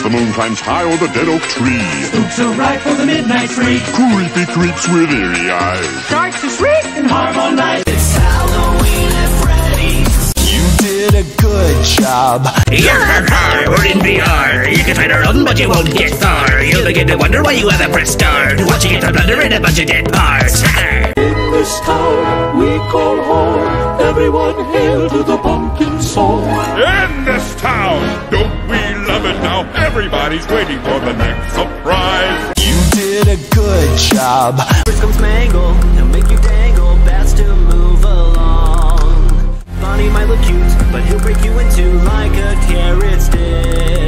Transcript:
the moon climbs high o'er the dead oak tree. Spooks arrive for the midnight free. Creepy creeps with eerie eyes. Dark to shriek and harmonize. It's Halloween at Freddy's. You did a good job. Yarr, we're in VR. You can try to run, but you won't get far. You'll begin to wonder why you ever press start. Watching it blunder in a bunch of dead parts. In this town we call home. Everyone hail to the pumpkin song. In this town, don't we love it now? Everybody's waiting for the next surprise. You did a good job. First comes Mangle, he'll make you dangle. Bats to move along. Bonnie might look cute, but he'll break you into like a carrot stick.